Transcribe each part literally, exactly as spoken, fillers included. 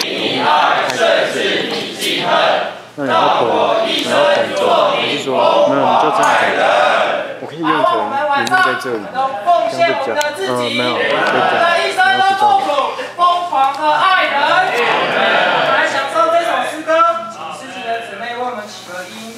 你爱甚是你记恨， 那你要捆，你要捆住，还是说没有你就这样子？我可以用成荧幕在这里，这样不讲。嗯，没有，可以讲。你要知道。 疯狂的爱人，我们来享受这首诗歌，请诗情的姊妹为我们起个音。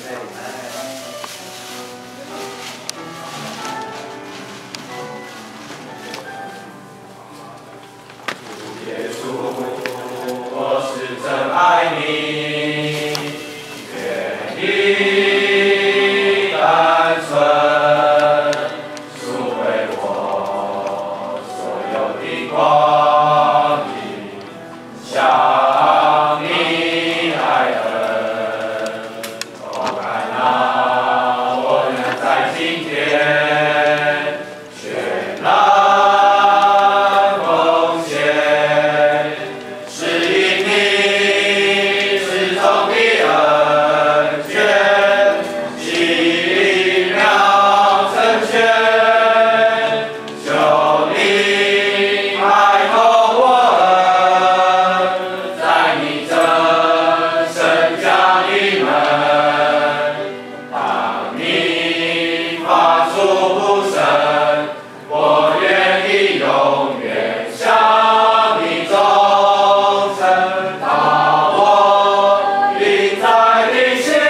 耶稣，我是真爱你，愿你单纯赎回我所有的光阴，向你爱恩，我感到我能在今天全然奉献，是因你始终的恩眷，奇妙成全，求你开口我恩，在你真神家的门，当你发出呼声，我愿意永远向你忠诚，把我领在你心，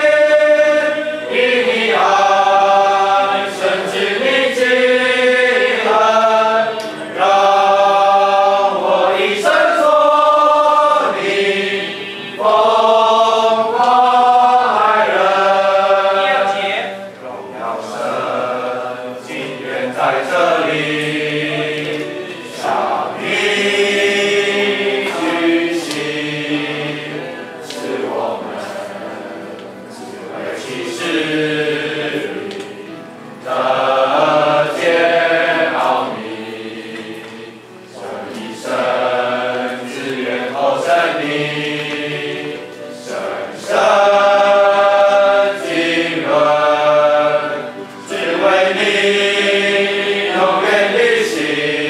因你爱深知你记恨，让我一生做你疯狂爱人。 第二节， 荣耀神，今愿在这里向你举行，是我们智慧启示里的坚奥秘，这一生只愿投身你深深经纶，只为你永远的心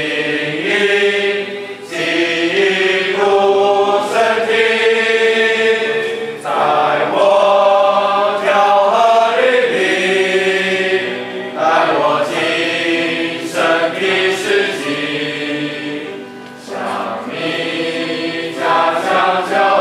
意，记录身体，在我条河里里，带我今生的事迹，向你家乡交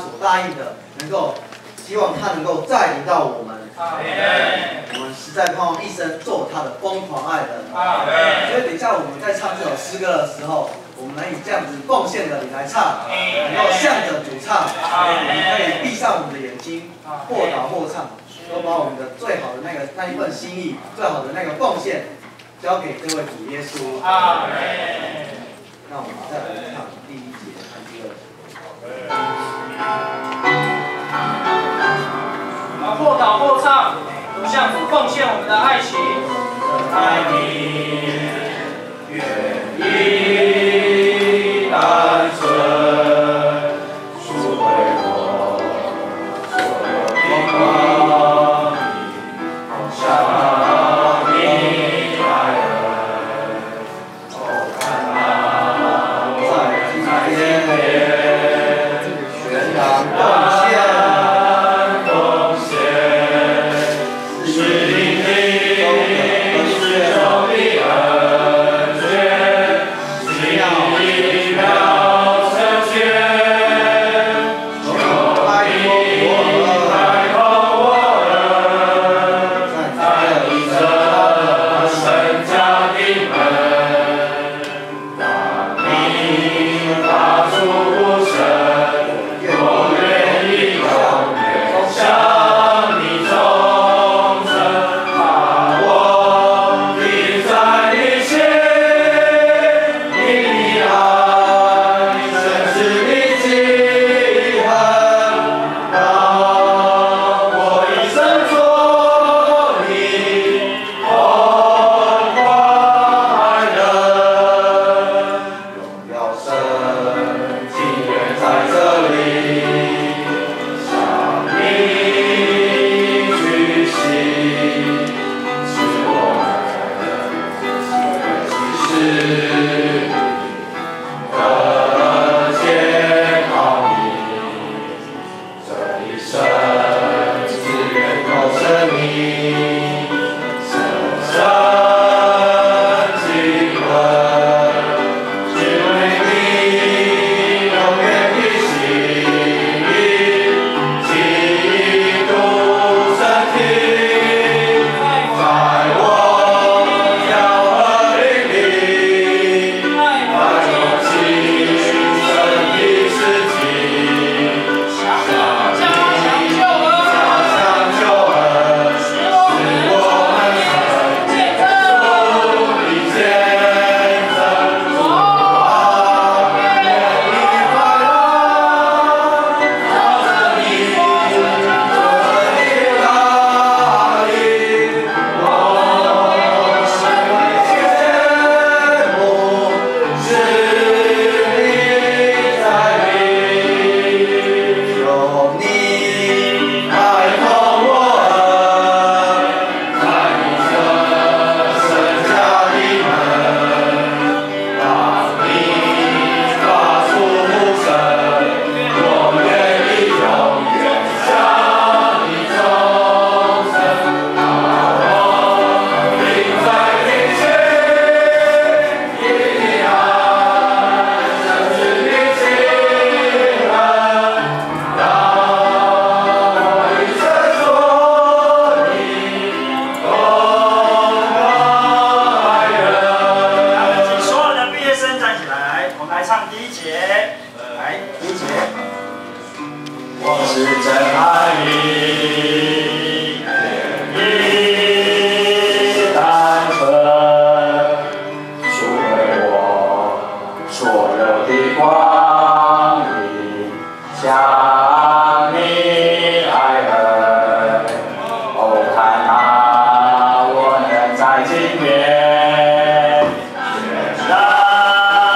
所答应的，能够希望他能够再临到我们。我们实在盼望一生做他的疯狂爱人。所以等一下我们在唱这首诗歌的时候，我们能以这样子奉献的你来唱，能够向着主唱，我们可以闭上我们的眼睛，或祷或唱，都把我们的最好的那个那一份心意，最好的那个奉献，交给这位主耶稣。那我们再来唱第一节和第二节。 或祷或唱，都向主奉献我们的爱情。 爱你愿意单纯赎回我所有的光阴，向你爱人，哦，看那在今天宣扬奉献。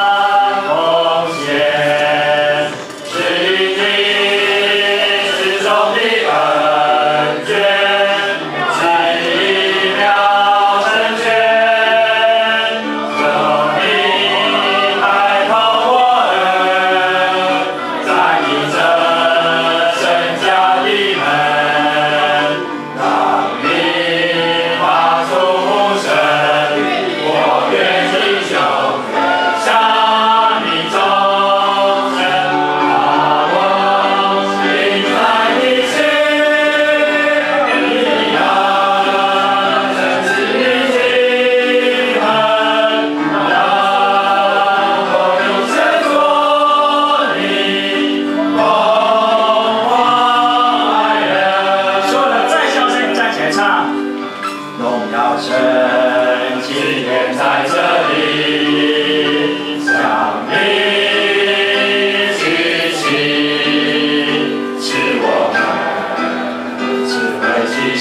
始终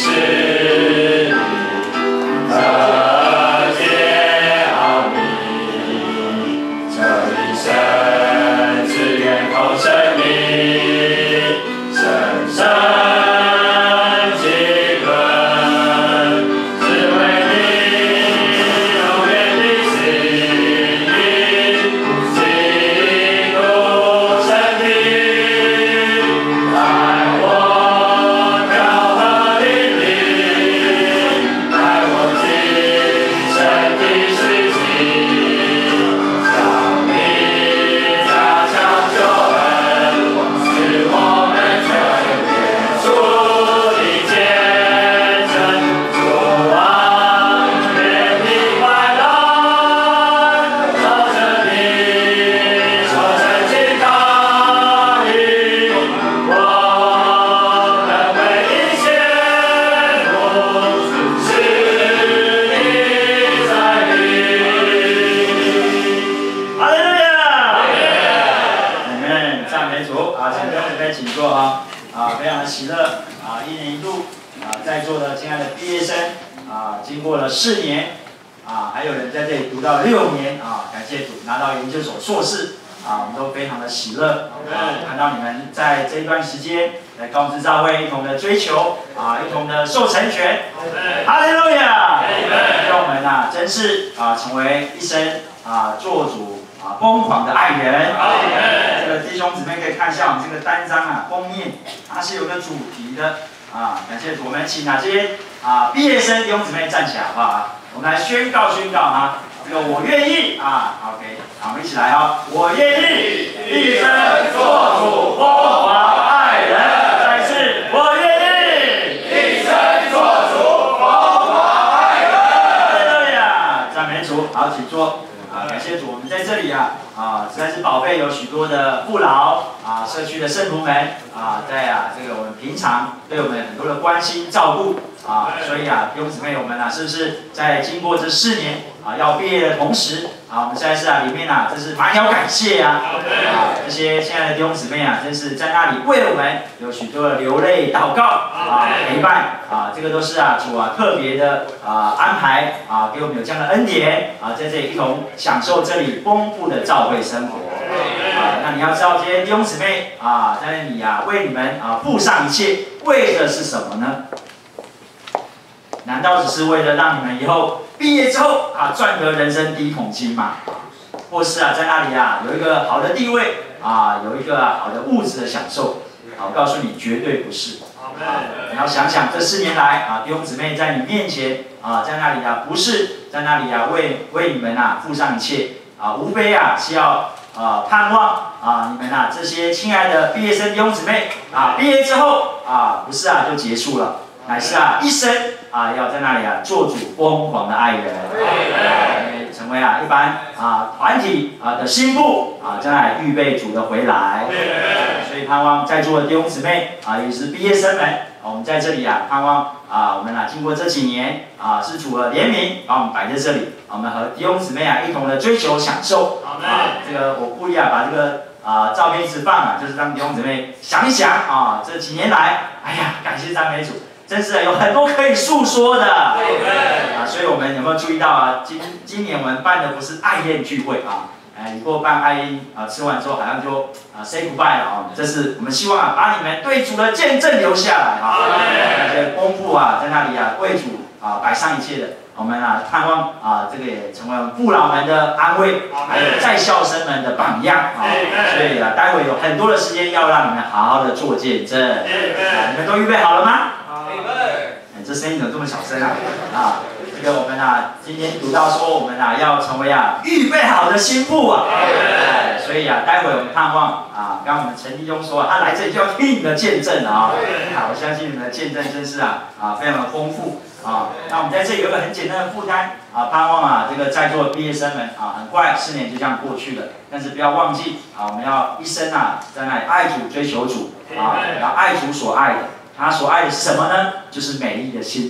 四年啊，还有人在这里读到六年啊，感谢主拿到研究所硕士啊，我们都非常的喜乐啊，看到你们在这一段时间来高知教会一同的追求啊，一同的受成全，哈利路亚！让我们啊，真是啊，成为一生啊做主啊疯狂的爱人。这个弟兄姊妹可以看一下我们这个单张啊封面，它是有个主题的。啊，感谢主，我们请哪些啊毕业生弟兄姊妹站起来好不好啊？我们来宣告宣告啊，这个我愿意啊 ，OK， 好，我们一起来哦，我愿意一生做主疯狂爱人，再次我愿意一生做主疯狂爱人。 哈利路亚，赞美主，好，请坐。啊，感谢主，我们在这里啊，啊，实在是宝贝有许多的父老啊，社区的圣徒们啊，在啊这个我们平常对我们很多的关心照顾啊，所以啊弟兄姊妹我们啊，是不是在经过这四年啊要毕业的同时啊，我们实在是啊里面啊，真是满了感谢啊，啊这些亲爱的弟兄姊妹啊，真是在那里为了我们有许多的流泪祷告啊陪伴啊，这个都是啊主啊特别的啊安排啊，给我们有这样的恩典啊，在这里一同享受这里丰富的教会生活。啊，那你要知道，这些弟兄姊妹啊，在那里啊，为你们啊付上一切，为的是什么呢？难道只是为了让你们以后毕业之后啊赚得人生第一桶金吗？或是啊在那里啊有一个好的地位啊，有一个、啊、好的物质的享受？啊，我告诉你，绝对不是。啊，你要想想这四年来啊，弟兄姊妹在你面前啊，在那里啊，不是在那里啊为为你们啊付上一切啊，无非啊是要。啊，盼望啊，你们啊这些亲爱的毕业生弟兄姊妹啊，毕业之后啊，不是啊就结束了，乃是啊一生啊要在那里啊做主疯狂的爱人，啊、成为啊一般啊团体啊的心腹啊，在那里预备主的回来。所以盼望在座的弟兄姊妹啊，也是毕业生们，啊、我们在这里啊盼望啊，我们啊经过这几年啊，是主的怜悯把我们摆在这里，我们和弟兄姊妹啊一同的追求享受。啊，这个我故意啊把这个啊照片一直放啊，就是让弟兄姊妹想一想啊，这几年来，哎呀，感谢赞美主，真是有很多可以诉说的。啊，所以我们有没有注意到啊？今今年我们办的不是爱宴聚会啊，哎，你过办爱宴啊，吃完之后好像就啊 say goodbye 了啊，这是我们希望啊把你们对主的见证留下来啊，那些丰富啊，在那里啊为主啊摆上一切的。我们啊，盼望啊，这个也成为我们父老们的安慰，还有在校生们的榜样啊。所以啊，待会有很多的时间要让你们好好的做见证。啊，你们都预备好了吗？好。哎，这声音怎么这么小声啊？啊，这个我们啊，今天读到说我们啊要成为啊预备好的心腹啊。哎，所以啊，待会我们盼望啊，刚刚我们陈弟兄说他来这里就要听你们的见证啊。啊，我相信你们的见证真是啊啊非常的丰富。啊，那我们在这里有个很简单的负担啊，盼望啊，这个在座的毕业生们啊，很快四年就这样过去了，但是不要忘记啊，我们要一生啊，在那里爱主、追求主啊，要爱主所爱的，他所爱的是什么呢？就是美丽的心腹。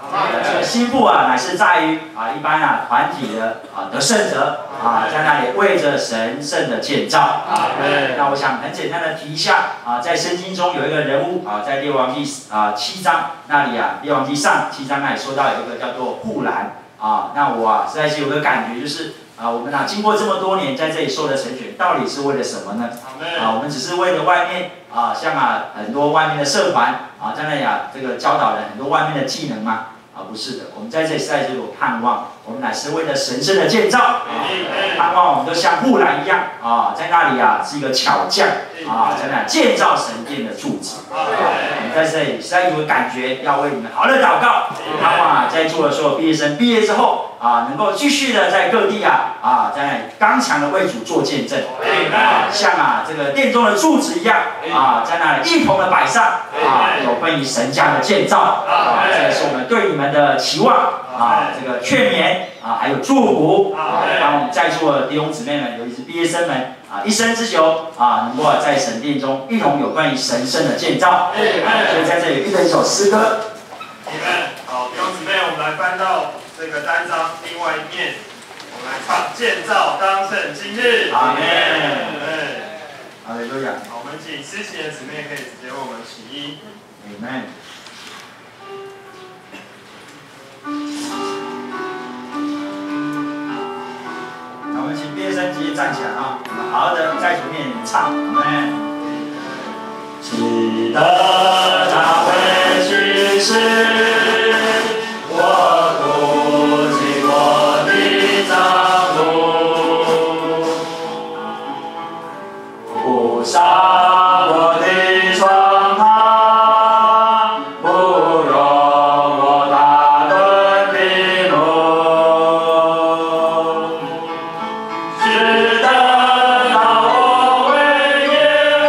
这个心腹啊，乃是在于啊一般啊团体的啊得胜者啊，在那里为着神圣的建造啊。那我想很简单的提一下啊，在圣经中有一个人物啊，在列王记啊七章那里啊，列王记上七章那里说到有一个叫做户兰啊，那我啊实在是有个感觉就是。啊，我们啊，经过这么多年在这里受的成全，到底是为了什么呢？啊，我们只是为了外面啊，像啊很多外面的社团啊，在那里啊，这个教导人很多外面的技能吗？啊，不是的，我们在这里实在是有盼望，我们乃是为了神圣的建造，啊、盼望我们都像户兰一样啊，在那里啊是一个巧匠啊，在那里建造神殿的柱子。啊，我们在这里实在有感觉，要为你们好的祷告，盼望啊在座的所有毕业生毕业之后。啊，能够继续的在各地啊啊，在刚强的为主做见证，啊，像啊这个殿中的柱子一样啊，在那里一同的摆上啊，有关于神家的建造啊，这也是我们对你们的期望啊，这个劝勉啊，还有祝福啊，让我们在座的弟兄姊妹们，尤其是毕业生们啊，一生之久啊，能够在神殿中一同有关于神圣的建造。所以在这里预备一首诗歌。 好，弟兄姊妹，我们来翻到。这个单章另外一面，我们来唱建造当胜今日。 阿门。哈利路亚。 好，我们请司琴的姊妹可以直接为我们起音。 阿门。那我们请毕业生直接站起来啊，我们好好的在主面前唱。阿门。记得那位去世。 直到那我为耶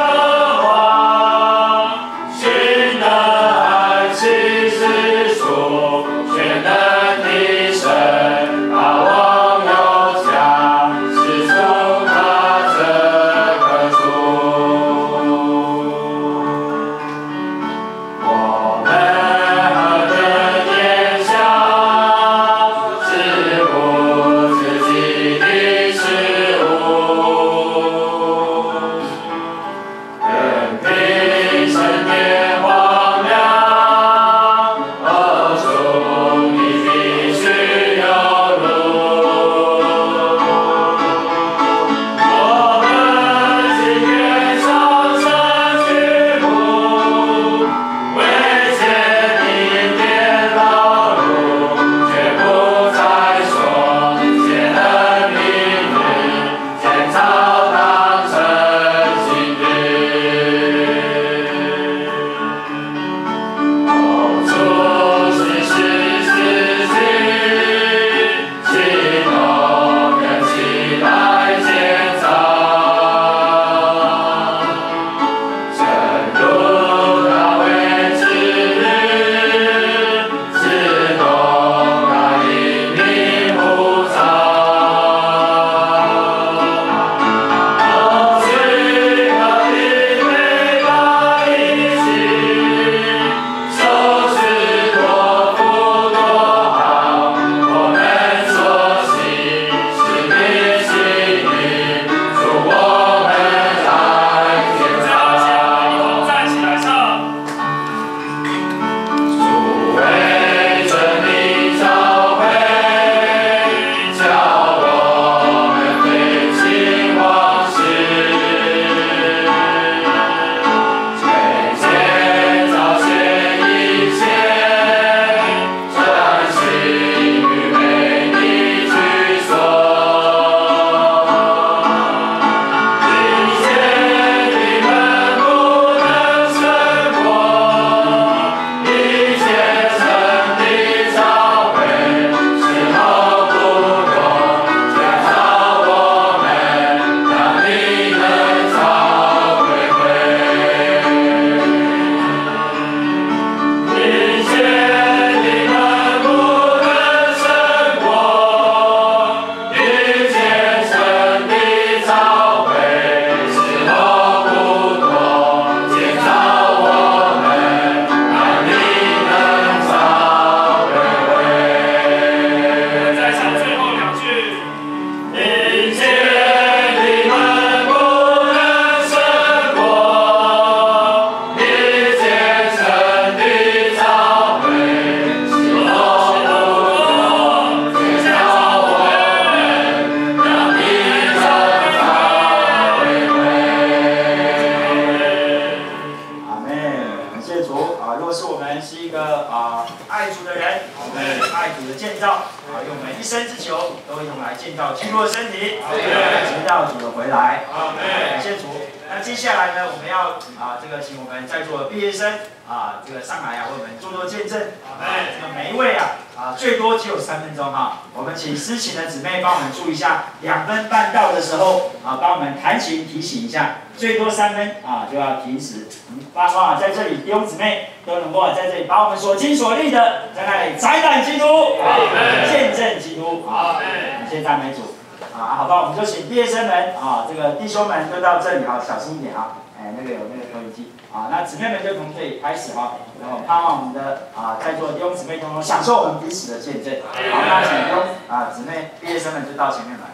主啊，如果是我们是一个啊爱主的人，我们爱主的建造啊，用我们一生之久都用来建造基督的身体，直到主的回来。感谢主。那接下来呢，我们要啊这个请我们在座的毕业生啊这个上来啊为我们做做见证。哎，这个每一位啊啊最多只有三分钟哈，我们请司琴的姊妹帮我们注意一下，两分半到的时候啊帮我们弹琴提醒一下，最多三分啊就要停止。嗯，包括啊在这里弟兄姊妹都能够啊在这里把我们所经所历的在那里采览基督，见证基督。好，感谢赞美主。啊，好吧，我们就请毕业生们啊，这个弟兄们就到这里啊，小心一点啊，哎，那个有那个投影机啊，那姊妹们就从这里开始哈，然后盼望我们的啊在座的弟兄姊妹都能享受我们彼此的见证。好，那请弟兄啊姊妹毕业生们就到前面来。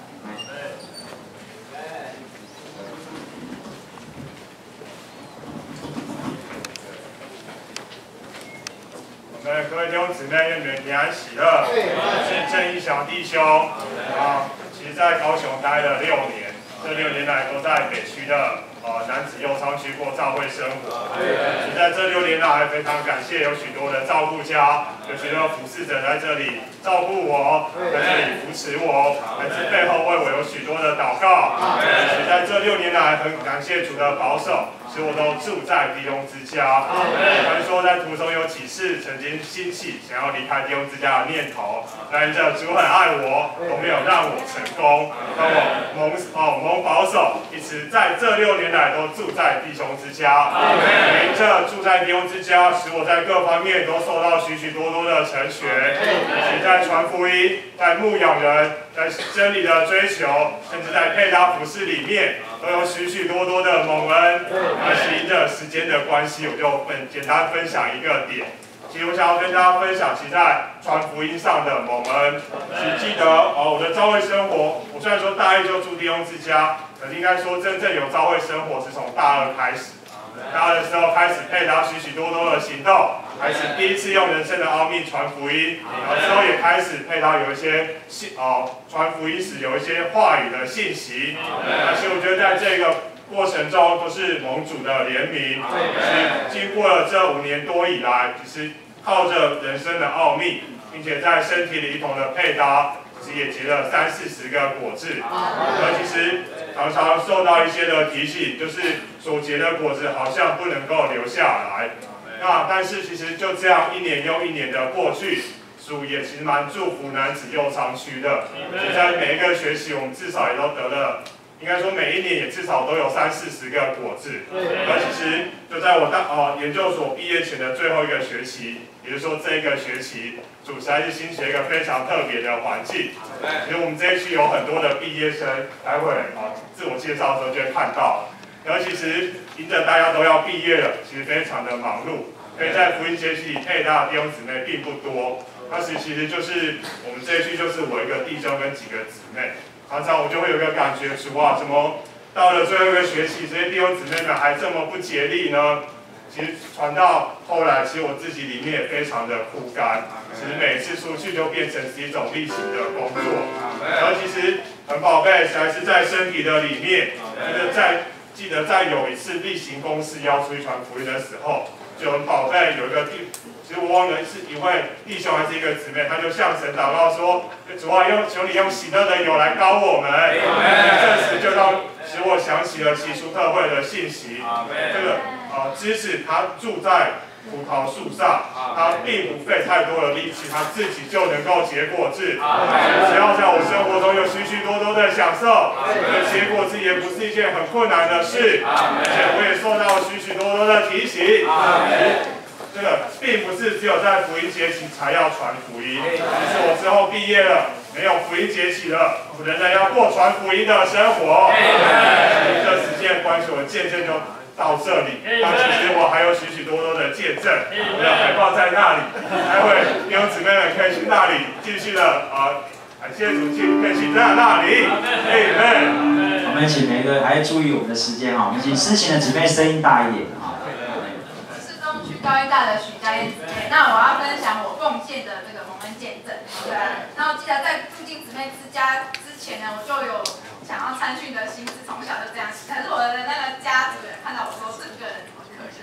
我们各位弟兄姊妹，愿你们平安喜乐。我是郑义祥弟兄啊。其实，在高雄待了六年，这六年来都在北区的呃楠梓右昌区过教会生活。其实在这六年来，非常感谢有许多的照顾家，有许多服侍者在这里照顾我，在这里扶持我，来自背后为我有许多的祷告。其实在这六年来，很感谢主的保守。使我都住在弟兄之家。传说在途中有启示，曾经兴起想要离开弟兄之家的念头，但这主很爱我，都没有让我成功，让我蒙哦蒙保守，一直在这六年来都住在弟兄之家。凭着住在弟兄之家，使我在各方面都受到许许多多的成全，也在传福音，在牧养人，在真理的追求，甚至在配搭服饰里面，都有许许多多的蒙恩。那随着时间的关系，我就分简单分享一个点。其实我想要跟大家分享，其实在传福音上的蒙恩。只记得哦，我的教会生活，我虽然说大一就住弟兄之家，可是应该说真正有教会生活是从大二开始。大二的时候开始配搭许许多多的行动，开始第一次用人生的奥秘传福音，然后之后也开始配搭有一些信哦传福音时有一些话语的信息。但是我觉得在这个过程中都是蒙主的怜悯。其实经过了这五年多以来，其实靠着人生的奥秘，并且在身体里一同的配搭，其实也结了三四十个果子。而其实常常受到一些的提醒，就是所结的果子好像不能够留下来。那但是其实就这样一年又一年的过去，主也其实蛮祝福楠梓右昌区的。其实在每一个学期，我们至少也都得了。应该说每一年也至少都有三四十个果子。而其实就在我大哦研究所毕业前的最后一个学期，也就是说这一个学期，主实在是兴起一个非常特别的环境。其实我们这一区有很多的毕业生，待会啊自我介绍的时候就会看到。然后其实迎着大家都要毕业了，其实非常的忙碌，所以在福音节期里配搭的弟兄姊妹并不多。当时其实就是我们这一区就是我一个弟兄跟几个姊妹。常常我就会有个感觉，主啊，怎么到了最后一个学期，这些弟兄姊妹们还这么不竭力呢？其实传到后来，其实我自己里面也非常的枯干。其实每次出去就变成是一种例行的工作，然后其实很宝贝，还是在身体的里面。记得在记得在有一次例行公事要出去传福音的时候，就很宝贝有一个弟。其实我忘了是一位弟兄还是一个姊妹，他就向神祷告说：“主啊，用求你用喜乐的油来膏我们。”这时就让使我想起了起初特会的信息，这个呃支持他住在葡萄树上，他并不费太多的力气，他自己就能够结果子。只要在我生活中有许许多多的享受，这结果子也不是一件很困难的事，而且我也受到许许多多的提醒。这个并不是只有在福音节期才要传福音，其实我之后毕业了，没有福音节期了，我仍然要过传福音的生活。这时间关系，我见证就到这里。但其实我还有许许多多的见证，我的海报在那里，待会弟兄姊妹们可以去那里继续的啊，感谢主去可以去在那里。Amen。 我们请每个还注意我们的时间哈，我们请诗琴的姊妹声音大一点啊。 高医大的许佳燕姊妹，那我要分享我贡献的这个蒙恩见证。对啊，那我记得在住进姊妹之家之前呢，我就有想要参训的心思，从小就这样。可是我的那个家族人看到我说，这个人怎么可能？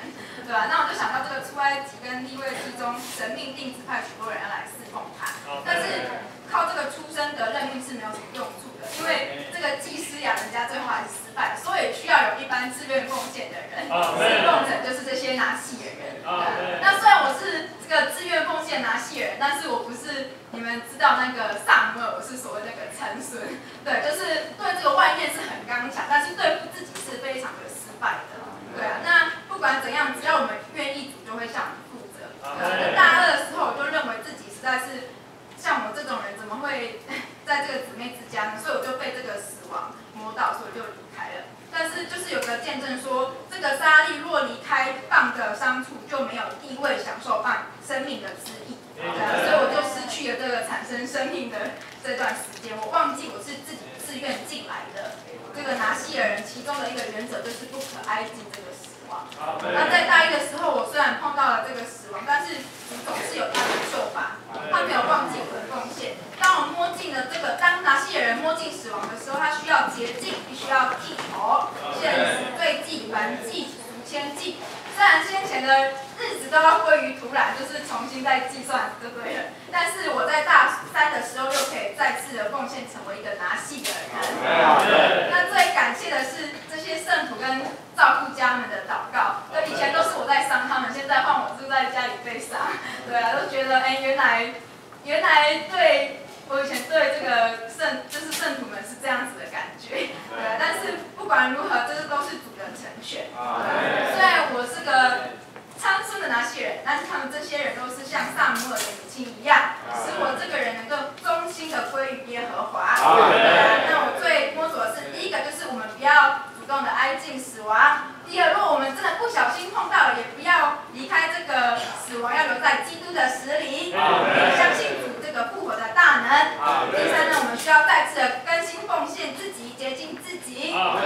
对吧？那我就想到这个出埃及跟利未记中，神命定指派许多人要来侍奉他，但是靠这个出生的任命是没有什么用处的，因为这个祭司呀，人家最后还是失败，所以需要有一般自愿奉献的人，侍奉者就是这些拿细耳人。那虽然我是这个自愿奉献拿细耳人，但是我不是你们知道那个萨母尔，我是所谓那个参孙，对，就是对这个外面是很刚强，但是对付自己是非常的失败的。对啊，那不管怎样，只要我们愿意，主就会向我们负责。对，大二的时候，我就认为自己实在是像我这种人，怎么会在这个姊妹之家呢？所以我就被这个死亡摸到，所以我就离开了。但是就是有个见证说，这个撒利若离开棒的伤处，就没有地位享受棒生命的旨意。对啊，所以我就失去了这个产生生命的这段时间。我忘记我是自己自愿进来的。这个拿细耳人其中的一个原则就是不可挨近这个死亡。那在大一的时候，我虽然碰到了这个死亡，但是总是有他的救法，他没有忘记我的奉献。当我摸进了这个，当拿细耳人摸进死亡的时候，他需要洁净，必须要剃头、献赎罪祭、燔祭、赎愆祭。虽然先前的日子都要归于土壤，就是重新再计算就对了，但是我在大三的时候又可以再次的奉献成为一个拿细的人。那最感谢的是这些圣徒跟照顾家们的祷告。对，以前都是我在伤他们，现在换我住在家里被伤。对啊，都觉得哎，原来原来对我以前对这个圣就是圣徒们是这样子的感觉。对啊，但是不管如何，这些都是主的成全。虽然我是个参孙的拿细人，但是他们这些人都是像萨母尔的母亲一样，使我这个人能够忠心的归于耶和华。那我最摸索的是，第一个就是我们不要主动的挨近死亡；第二，如果我们真的不小心碰到了，也不要离开这个死亡，要留在基督的死里，相信主这个复活的大能。第三呢，我们需要再次的更新奉献自己，洁净自己。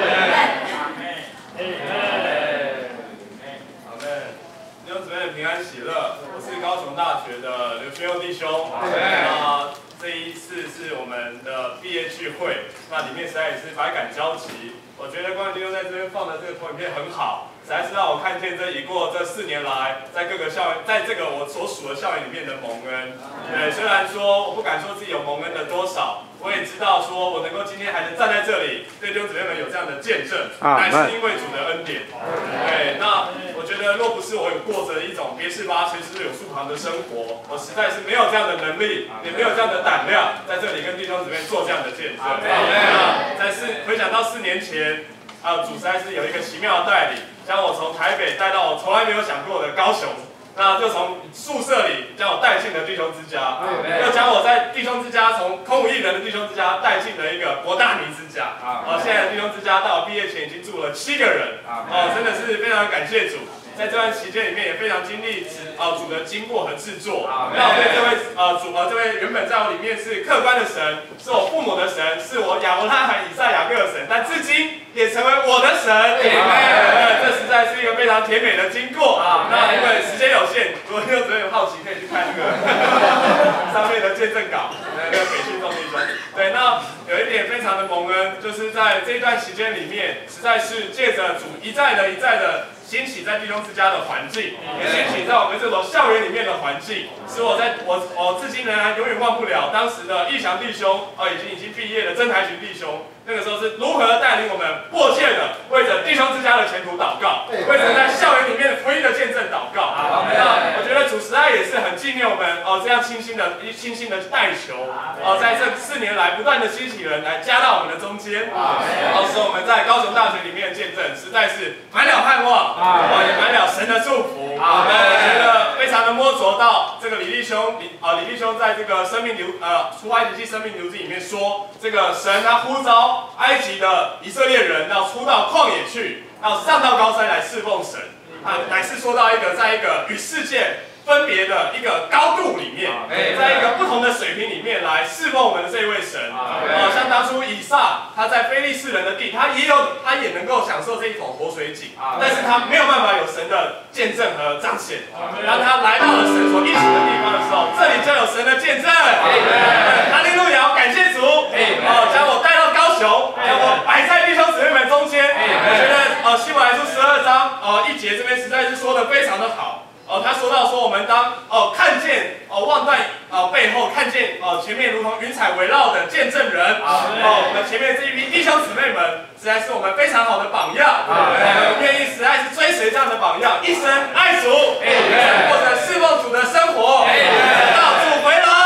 弟兄姊妹平安喜乐，我是高雄大学的刘宣佑弟兄。那这一次是我们的毕业聚会，那里面实在也是百感交集。我觉得关于弟兄在这边放的这个投影片很好，实在是让我看见这已过这四年来，在各个校园，在这个我所属的校园里面的蒙恩。对，虽然说我不敢说自己有蒙恩的多少，我也知道说我能够今天还能站在这里，对弟兄姊妹们有这样的见证，乃是因为主的恩典。对，那我觉得若不是我有过着一种别是巴随时有树旁的生活，我实在是没有这样的能力，也没有这样的胆量，在这里跟弟兄姊妹做这样的见证。那在四回想到四年前，啊，主实在是有一个奇妙的带领，将我从台北带到我从来没有想过的高雄。那就从宿舍里将我带进了弟兄之家，又将我在弟兄之家从空无一人的弟兄之家带进了一个博大尼之家。啊，现在的弟兄之家到我毕业前已经住了七个人，哦，真的是非常感谢主。在这段期间里面也非常经历呃主的经过和制作，那我对这位呃主呃这位原本在我里面是客观的神，是我父母的神，是我亚伯拉罕、以撒、雅各的神，但至今也成为我的神。呃，这实在是一个非常甜美的经过。那因为时间有限，如果你有有好奇，可以去看那个上面的见证稿，那个北训众弟兄。对，那有一点非常的蒙恩，就是在这一段期间里面，实在是借着主一再的一再的兴起在弟兄之家的环境，也兴起在我们这种校园里面的环境，使我在我我至今仍然永远忘不了当时的义祥弟兄，哦，已经已经毕业的曾台群弟兄，那个时候是如何带领我们迫切的为着弟兄之家的前途祷告，为着在校园里面福音的见证祷告。那我觉得主实在也是很纪念我们哦这样清新的清新的带球，哦在这四年来不断的兴起人来加到我们的中间，哦使我们在高雄大学里面的见证实在是满了盼望。啊，也满了神的祝福。啊，我觉得非常的摸着到这个李弟兄，李啊李弟兄在这个生命流呃出埃及记生命流记里面说，这个神他呼召埃及的以色列人要出到旷野去，要上到高山来侍奉神。啊，乃是说到一个在一个与世界分别的一个高度里面，在一个不同的水平里面来侍奉我们的这位神。啊，像当初以撒他在非利士人的地，他也有他也能够享受这一口活水井，但是他没有办法有神的见证和彰显。当他来到了神所应许的地方的时候，这里就有神的见证。哈利路亚，感谢主。哦，将我带到高雄，将我摆在弟兄姊妹们中间。我觉得呃，希伯来书十二章。 刚呃一杰这边实在是说的非常的好。哦，他说到说我们当哦看见哦望断哦背后看见哦前面如同云彩围绕的见证人，哦我们前面这一批弟兄姊妹们实在是我们非常好的榜样，我们愿意实在是追随这样的榜样，一生爱主，过着侍奉主的生活，到主回来。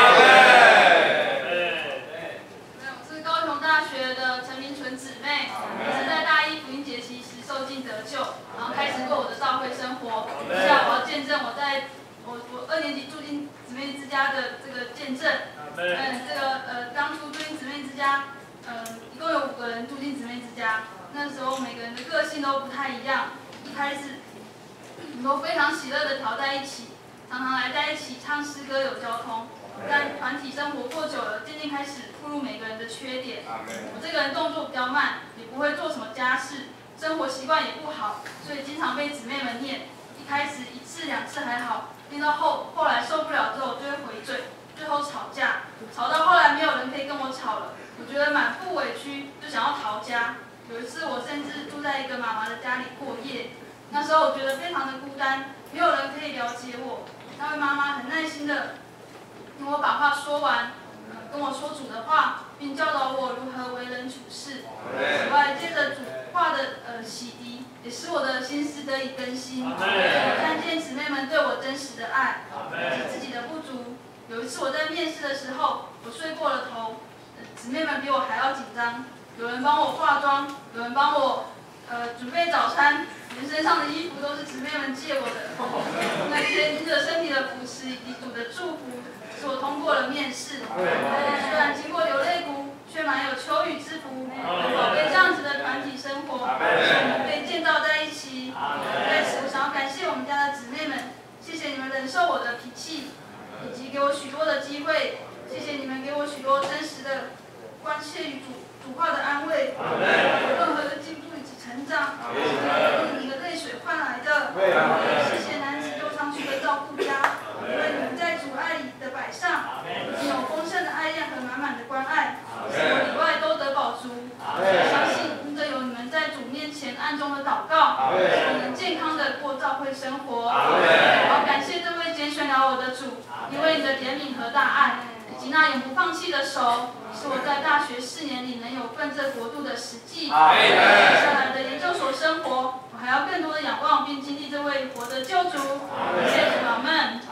我是高雄大学的陈明纯姊妹，我是在大一福音节期时受尽得救，然后开始过我的教会生活。接下来我要见证我在我我二年级住进姊妹之家的这个见证。嗯，这个呃当初住进姊妹之家，呃一共有五个人住进姊妹之家，那时候每个人的个性都不太一样。一开始我们都非常喜乐的调在一起，常常来在一起唱诗歌有交通。但团体生活过久了，渐渐开始暴露每个人的缺点。我这个人动作比较慢，也不会做什么家事，生活习惯也不好，所以经常被姊妹们念。一开始一次两次还好，念到后后来受不了之后就会回嘴，最后吵架，吵到后来没有人可以跟我吵了，我觉得满腹委屈，就想要逃家。有一次我甚至住在一个妈妈的家里过夜，那时候我觉得非常的孤单，没有人可以了解我。那位妈妈很耐心的跟我把话说完，跟我说主的话，并教导我如何为人处事。此外，借着主话的呃洗涤，也使我的心思得以更新。我看见姊妹们对我真实的爱，以及自己的不足。有一次我在面试的时候，我睡过了头，姊妹们比我还要紧张。有人帮我化妆，有人帮我呃准备早餐，连身上的衣服都是姊妹们借我的。那些因着身体的扶持以及主的祝福，使我通过了面试。虽然经过流泪谷，却满有秋雨之福。宝贝这样子的团体生活，我们被建造在一起。在此，我想要感谢我们家的姊妹们，谢谢你们忍受我的脾气，以及给我许多的机会。谢谢你们给我许多真实的关切与主主话的安慰，有任何的进步以及成长，是你的泪水换来的。谢谢男子救伤区的照顾家，因为你们在主爱里的摆上，已经有丰盛的爱恋和满满的关爱，使我里外都得饱足。相信因着有你们在主面前暗中的祷告，使我能健康的过教会生活。我要感谢这位拣选了我的主，因为你的怜悯和大爱，以及那永不放弃的手，使我在大学四年里能有份这国度的实际。接下来的研究所生活，我还要更多的仰望并经历这位活的救主。谢谢主，阿们。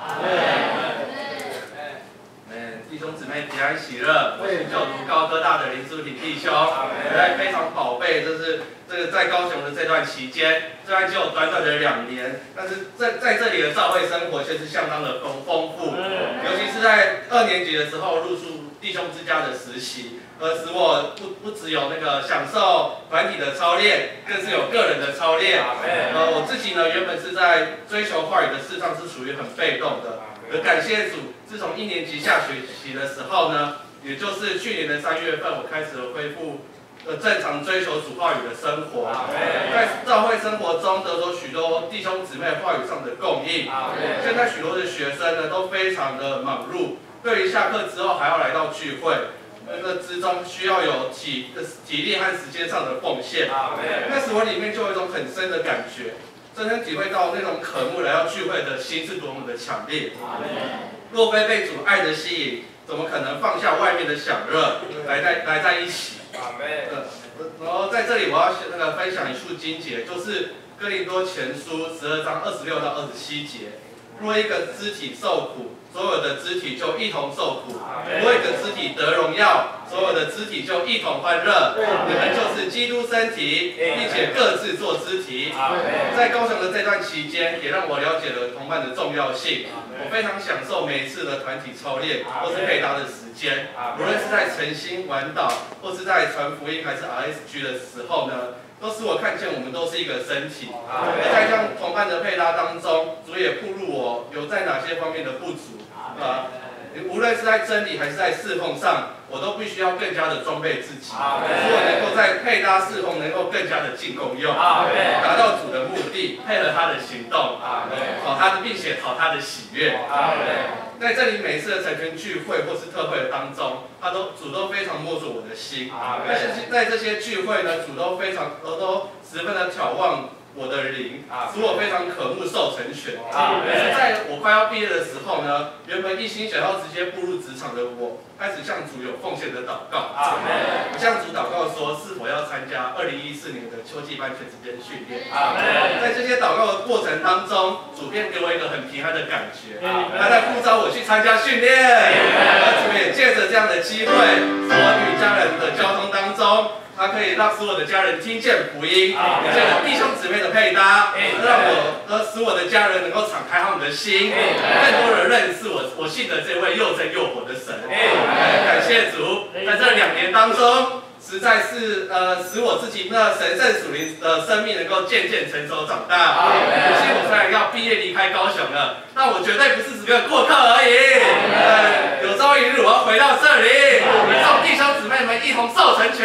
弟兄姊妹平安喜乐，我是就读高科大的林淑婷弟兄，实在非常宝贝，这是这个在高雄的这段期间，虽然只有短短的两年，但是在在这里的教会生活却是相当的丰丰富，尤其是在二年级的时候入驻弟兄之家的实习，而使我不不只有那个享受团体的操练，更是有个人的操练。呃，我自己呢原本是在追求话语的事上是属于很被动的。而感谢主，自从一年级下学期的时候呢，也就是去年的三月份，我开始了恢复呃正常追求主话语的生活，在教会生活中得到许多弟兄姊妹话语上的供应。现在许多的学生呢都非常的忙碌，对于下课之后还要来到聚会，那个之中需要有体体力和时间上的奉献。那时我里面就有一种很深的感觉。真正体会到那种渴慕来到聚会的心是多么的强烈。若非被主爱的吸引，怎么可能放下外面的享乐，来在来在一起？呃，然后在这里我要那个分享一处经节，就是哥林多前书十二章二十六到二十七节。若一个肢体受苦，所有的肢体就一同受苦；若一个肢体得荣耀，所有的肢体就一同欢乐。你们就是基督身体，并且各自做肢体。在高雄的这段期间，也让我了解了同伴的重要性。我非常享受每一次的团体操练或是配搭的时间，无论是在晨星、晚祷，或是在传福音还是 R S G 的时候呢，都使我看见我们都是一个身体。而在这样同伴的配搭当中，主也暴露我有在哪些方面的不足啊。无论是在真理还是在侍奉上，我都必须要更加的装备自己，使我能够在配搭侍奉能够更加的尽功用，达到主的目的，配合他的行动，讨他的，并且讨他的喜悦。在这里每一次的成全聚会或是特会的当中，他都主都非常摸着我的心。但是在这些聚会呢，主都非常都都十分的眺望我的灵，使我非常渴慕受成全。是在我快要毕业的时候呢，原本一心想要直接步入职场的我，开始向主有奉献的祷告。我向主祷告说，是否要参加二零一四年的秋季班全时间训练。在这些祷告的过程当中，主便给我一个很平安的感觉，他在呼召我去参加训练。主也借着这样的机会，使我与家人的交通当中。它可以让使我的家人听见福音，也借着弟兄姊妹的配搭，让我呃使我的家人能够敞开他们的心，更多人认识我我信的这位又真又活的神。感谢主，在这两年当中，实在是呃使我自己那神圣属灵的生命能够渐渐成熟长大。如今我虽然要毕业离开高雄了，但我绝对不是只个过客而已。呃，有朝一日我要回到这里，众弟兄姊妹们一同受成全。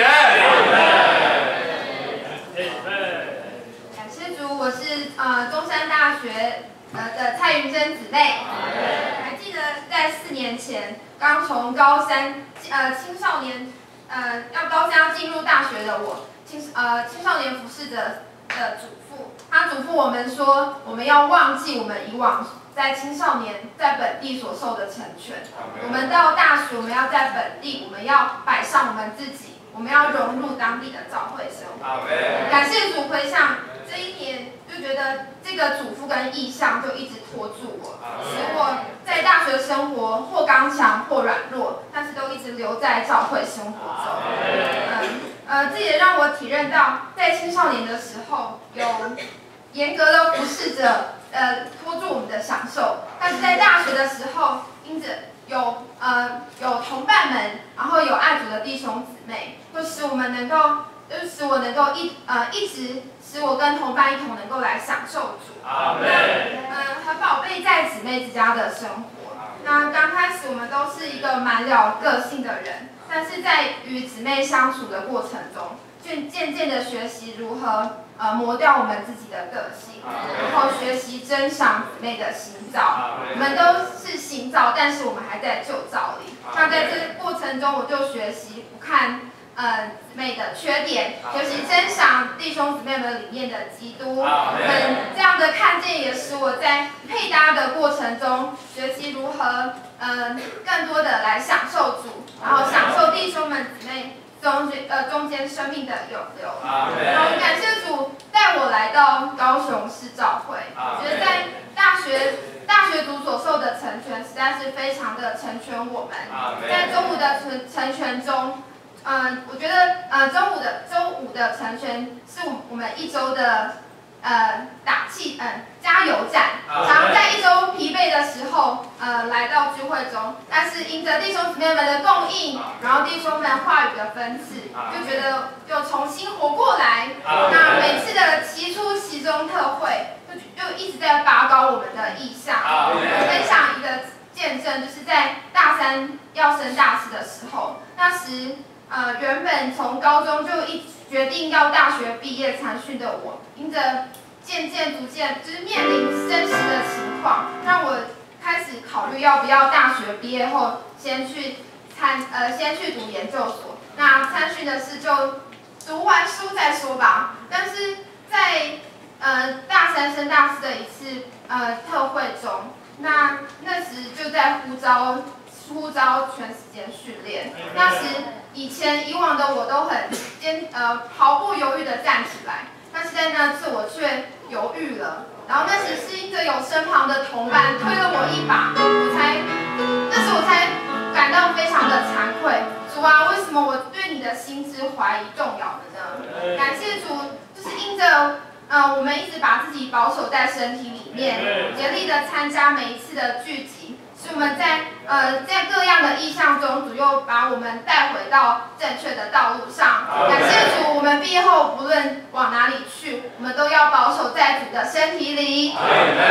感谢主，我是呃中山大学呃的蔡云珍姊妹。还记得在四年前刚从高三呃青少年呃要高三要进入大学的我，青呃青少年服事的的主妇，她嘱咐我们说，我们要忘记我们以往在青少年在本地所受的成全。我们到大学，我们要在本地，我们要摆上我们自己，我们要融入当地的教会生活。感谢主，回想这一年，就觉得这个嘱咐跟意向就一直拖住我，使我在大学生活或刚强或软弱，但是都一直留在教会生活中。嗯呃，这也让我体认到，在青少年的时候有严格的服侍者。呃，拖住我们的享受，但是在大学的时候，因着有呃有同伴们，然后有爱主的弟兄姊妹，会使我们能够，就使我能够一呃一直使我跟同伴一同能够来享受主。阿门。嗯，很宝贝在姊妹之家的生活。那刚开始我们都是一个蛮了个性的人，但是在与姊妹相处的过程中，就渐渐的学习如何。呃，磨掉我们自己的个性，然后学习珍赏姊妹的行造。我们都是行造，但是我们还在旧造里。那在这个过程中，我就学习不看呃姊妹的缺点，学习珍赏弟兄姊妹们里面的基督。嗯，这样的看见也使我在配搭的过程中，学习如何呃更多的来享受主，然后享受弟兄们姊妹。中间呃中间生命的涌流，然后感谢主带我来到高雄市教会，我觉得在大学大学组所受的成全实在是非常的成全我们，在中午的成成全中，嗯、呃，我觉得呃中午的周五的成全是我我们一周的呃打气嗯、呃、加油站，常在一周疲惫的时候呃来到聚会中，但是因着弟兄姊妹们的供应，然后弟兄们话语的分赐，就觉得又重新活过来。那每次的期初期中特会，就就一直在拔高我们的意向。我分享一个见证，就是在大三要升大四的时候，那时呃原本从高中就一决定要大学毕业参训的我，因着渐渐逐渐就是面临真实的情况，让我开始考虑要不要大学毕业后先去参呃先去读研究所。那参训的事就读完书再说吧。但是在呃大三升大四的一次呃特会中，那那时就在呼召呼召全时间训练。那时以前以往的我都很坚呃毫不犹豫的站起来，但是在那次我却犹豫了。然后那时是因着有身旁的同伴推了我一把，我才那时我才感到非常的惭愧。主啊，为什么我对你的心知怀疑动摇了呢？感谢主，就是因着呃我们一直把自己保守在身体里面，竭力的参加每一次的聚集。是我们在呃在各样的意象中，主又把我们带回到正确的道路上。感谢主，我们毕业后不论往哪里去，我们都要保守在主的身体里。阿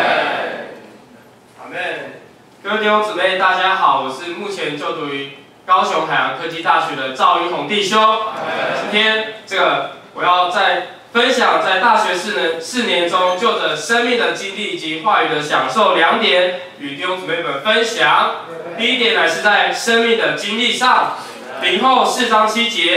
门。各位弟兄姊妹，大家好，我是目前就读于高雄海洋科技大学的赵一宏弟兄。今天这个我要在分享在大学四年四年中，就着生命的经历以及话语的享受两点，与弟兄姊妹们分享。第一点乃是在生命的经历上，林后四章七节，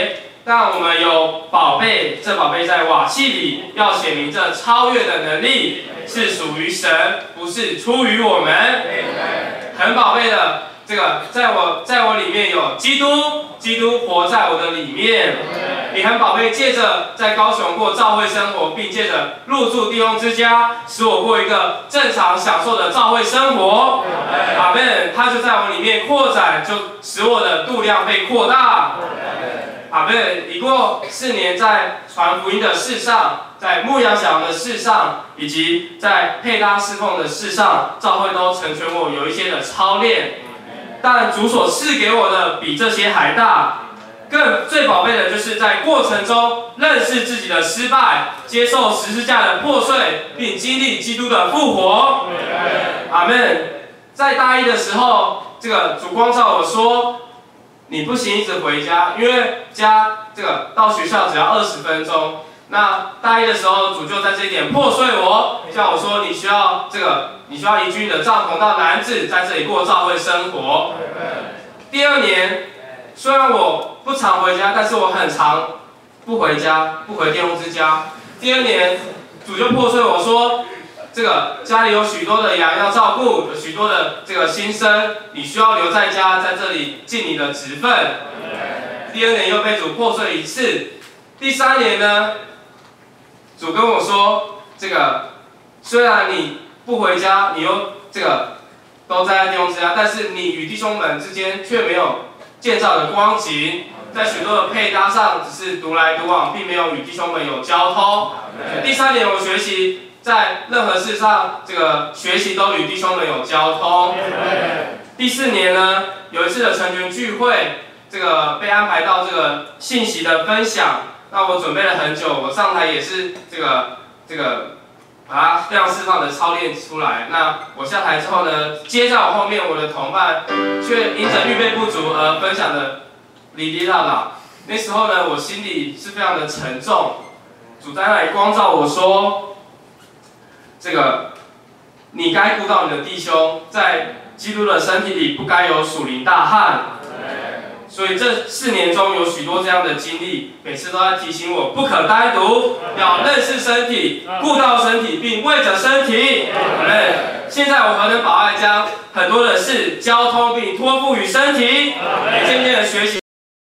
但我们有宝贝，这宝贝在瓦器里，要显明这超越的能力是属于神，不是出于我们。很宝贝的，这个在我在我里面有基督，基督活在我的里面。也很宝贝，借着在高雄过教会生活，并借着入住弟兄之家，使我过一个正常享受的教会生活。阿们，他就在我里面扩展，就使我的度量被扩大。阿们，已过四年，在传福音的事上，在牧养小羊的事上，以及在配搭侍奉的事上，教会都成全我有一些的操练。但主所赐给我的比这些还大。更最宝贝的就是在过程中认识自己的失败，接受十字架的破碎，并经历基督的复活。阿们。在大一的时候，这个主光照我说，你不行一直回家，因为家这个到学校只要二十分钟。那大一的时候，主就在这一点破碎我，叫我说你需要这个，你需要移居你的帐篷到南子，在这里过教会生活。第二年，虽然我不常回家，但是我很常不回家，不回弟兄之家。第二年，主就破碎我说，这个家里有许多的羊要照顾，有许多的这个新生，你需要留在家，在这里尽你的职分。第二年又被主破碎一次。第三年呢，主跟我说，这个虽然你不回家，你又这个都在弟兄之家，但是你与弟兄们之间却没有建造的光景，在许多的配搭上只是独来独往，并没有与弟兄们有交通。第三年我学习在任何事上，这个学习都与弟兄们有交通。第四年呢，有一次的成全聚会，这个被安排到这个信息的分享。那我准备了很久，我上台也是这个这个把它非常释放的操练出来。那我下台之后呢，接在我后面我的同伴却因着预备不足而分享的哩哩啦啦。那时候呢，我心里是非常的沉重。主在那里光照我说，这个你该顾到你的弟兄，在基督的身体里不该有属灵大汉。所以这四年中有许多这样的经历，每次都在提醒我不可单独，要认识身体，顾到身体，并为着身体。现在我何等宝爱将很多的事交通并托付于身体，渐渐的学习。